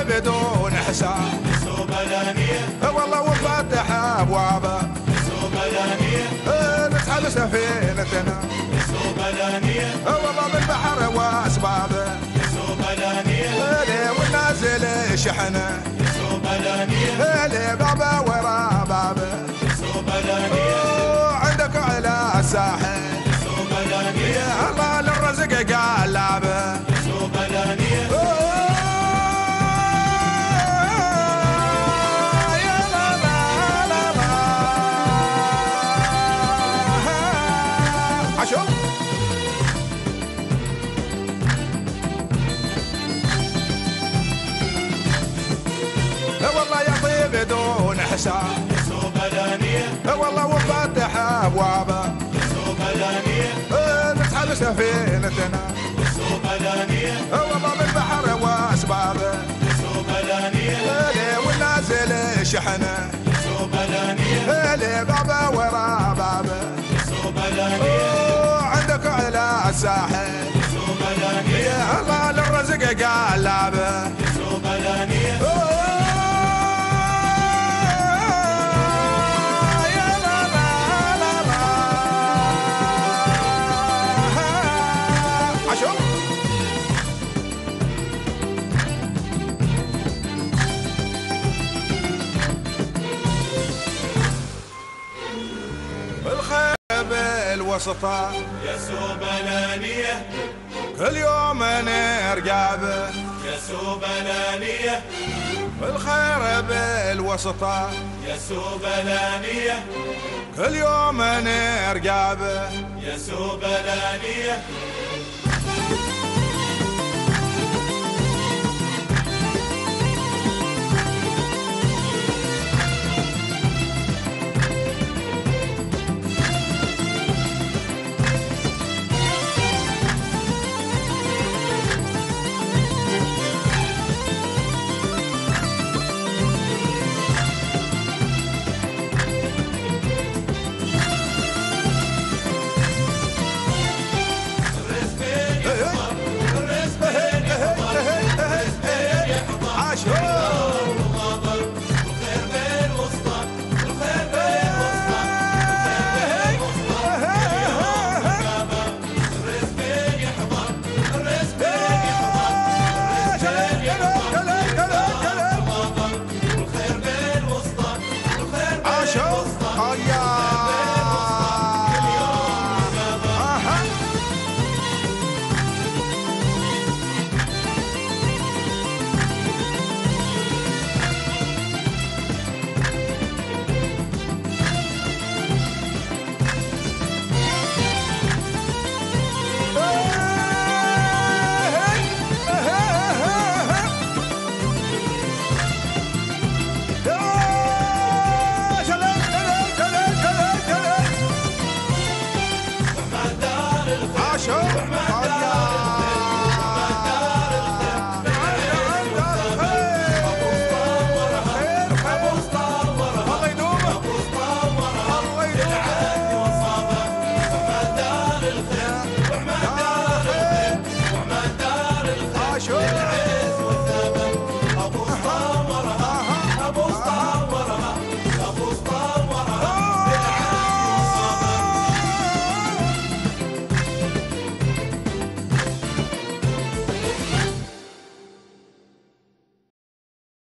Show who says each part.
Speaker 1: بدون حساب
Speaker 2: سوبلانية
Speaker 1: والله وفتح ابوابه
Speaker 2: سوبلانية
Speaker 1: نسحب سفينتنا
Speaker 2: سوبلانية
Speaker 1: والله بالبحر واسبابه
Speaker 2: سوبلانية
Speaker 1: ليه والنازل شحنه
Speaker 2: سوبلانية
Speaker 1: ليه بابه ورا بابه
Speaker 2: سوبلانية
Speaker 1: عندك على الساحل
Speaker 2: سوبلانية
Speaker 1: يا الله للرزق قلابه
Speaker 2: سوبلانية
Speaker 1: يا لا لا لا لا عشو والله يطيب بدون حساب
Speaker 2: سوبلانية
Speaker 1: والله وفتح ابوابه
Speaker 2: سوبلانية
Speaker 1: نسحب سفينتنا
Speaker 2: سوبلانية
Speaker 1: والله بالبحر واسبابه
Speaker 2: سوبلانية
Speaker 1: ليه والنازل شحنه
Speaker 2: سوبلانية
Speaker 1: ليه بابه ورا بابه
Speaker 2: سوبلانية
Speaker 1: عندك على الساحل
Speaker 2: سوبلانية
Speaker 1: يا الله للرزق قلابه
Speaker 2: سوبلانية
Speaker 1: يا لا لا لا لا عشو الخير بالوسطى
Speaker 2: يا سوبلانية
Speaker 1: كل يوم نرقابه
Speaker 2: يا سوبلانية
Speaker 1: الخير بالوسطى
Speaker 2: يا سوبلانية
Speaker 1: كل يوم نرقابه
Speaker 2: يا سوبلانية
Speaker 1: شو